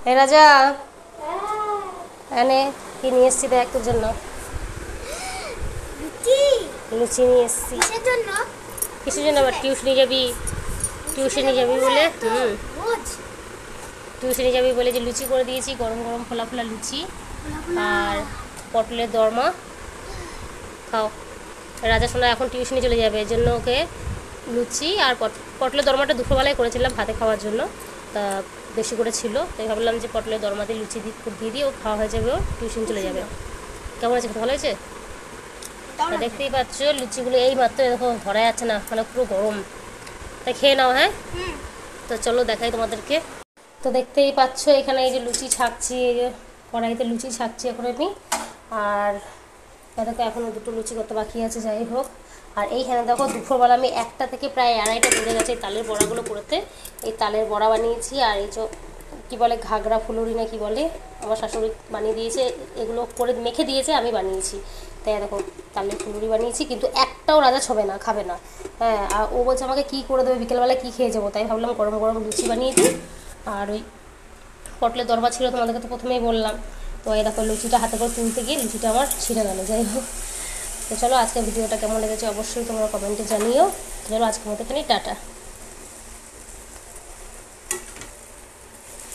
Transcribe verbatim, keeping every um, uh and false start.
এই রাজা এনে কি নিয়ে এসছি দেখ তোর জন্য। লুচি নিয়ে এসছি। কিসের জন্য? আবার টিউশনি যাবি? টিউশনি যাবি বলে হুম টিউশনি যাবি বলে যে লুচি করে দিয়েছি, গরম গরম ফোলা ফোলা লুচি আর পটলের দরমা। খাও। রাজা সোনা এখন টিউশনি চলে যাবে, এর জন্য ওকে লুচি আর পটলের দরমাটা দুপুরবেলায় করেছিলাম ভাতে খাওয়ার জন্য, তা বেশি করে ছিল, তাই ভাবলাম যে পটলের দরমা দিয়ে লুচি দিয়ে দিয়ে ও খাওয়া হয়ে যাবে, ও টিউশন চলে যাবে। কেমন আছে? ভালো হয়েছে? দেখতেই পাচ্ছ লুচিগুলো এই মাত্র দেখো ধরা যাচ্ছে না, মানে পুরো গরম, তাই খেয়ে নাও। হ্যাঁ, তো চলো দেখাই তোমাদেরকে। তো দেখতেই পাচ্ছ এখানে এই যে লুচি ছাকছি, এই যে কড়াইতে লুচি ছাকছি এখন আমি। আর দেখো এখনও দুটো লুচি করতে বাকি আছে, যাই হোক। আর এইখানে দেখো দুপুরবেলা আমি একটা থেকে প্রায় আড়াইটা বেজে গেছে এই তালের বড়াগুলো করতে। এই তালের বড়া বানিয়েছি, আর এই যে কী বলে ঘাগরা ফুলুরি না কি বলে, আমার শাশুড়ি বানিয়ে দিয়েছে, এগুলো করে মেখে দিয়েছে, আমি বানিয়েছি। তাই দেখো তালের ফুলুরি বানিয়েছি, কিন্তু একটাও রাজা ছবে না, খাবে না। হ্যাঁ, আর ও বলছে আমাকে কী করে দেবে, বিকেলবেলায় কী খেয়ে যাবো, তাই ভাবলাম গরম গরম লুচি বানিয়ে দিই। আর ওই পটলের দরবার ছিল তোমাদেরকে তো প্রথমেই বললাম, তো এই দেখো লুচিটা হাতে করে তুলতে গিয়ে লুচিটা আমার ছিঁড়ে গেল। যাই হোক, তো চলো আজকের ভিডিওটা কেমন লেগেছে অবশ্যই তোমরা কমেন্টে জানিও। চলো আজকের মতো এখানেই টাটা।